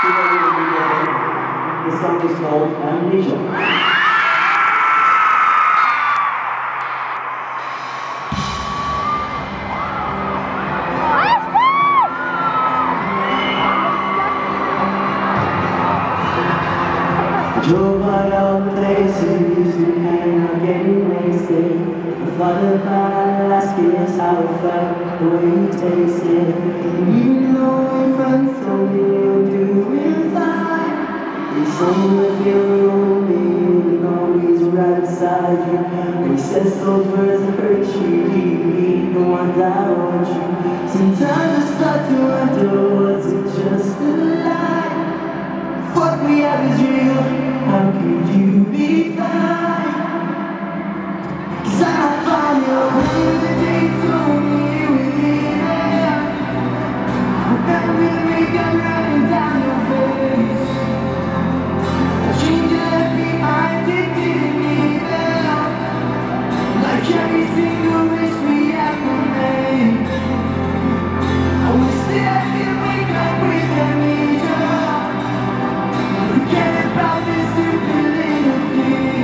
The song is called Amnesia. Drove by all the places we hang out getting wasted. I thought about asking us how it felt, the way you tasted. Even though my friends told me you'll do it fine, it's only if you're lonely, you can always right beside you. When he says those words that hurt you, he the ones that want you. Sometimes I start to wonder, was it just a lie? What we have is real. How could you be fine? 'Cause I don't find your way the day told me you were leaving. Remember the makeup running down your face. The change you left behind, it didn't mean that. Like every single wish we ever made. I wish that I could wake up with amnesia. Forget about this stupid little thing.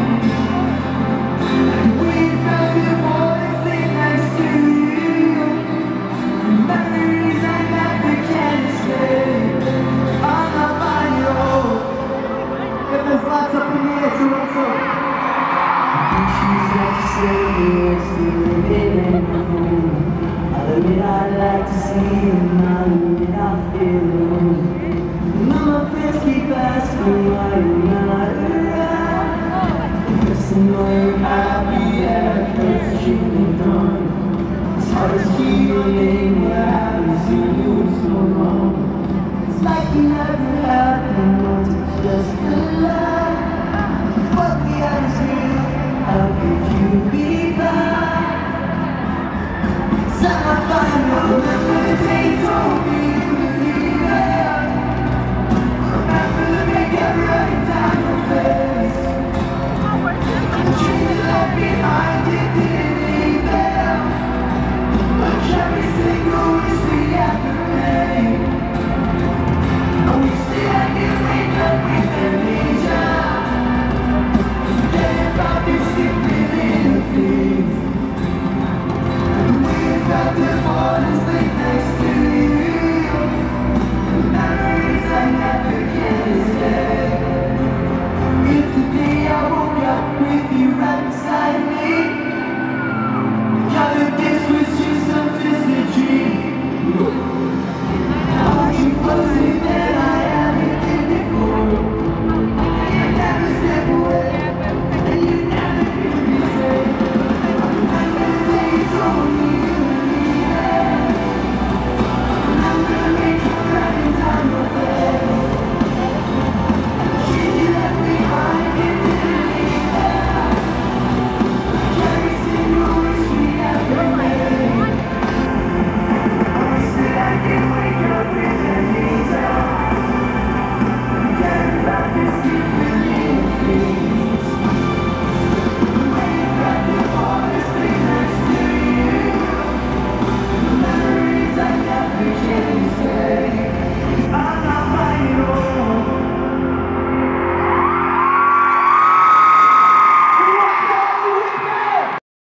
We felt before and sleep next to you. Memories I never can escape. I'm not by your. Get those lights up in the air, Toronto. She's like to say you're still living in my home. I'll admit I'd like to see you, I'll admit I feel alone. My friends keep asking why you're not around. Just to know you're happy after you moved on. It's hard to healing what happened to you so long. It's like it never happened, was it just a lie? What the hell is real? How could you be blind? 'Cause I'm not fine, remember the day you told me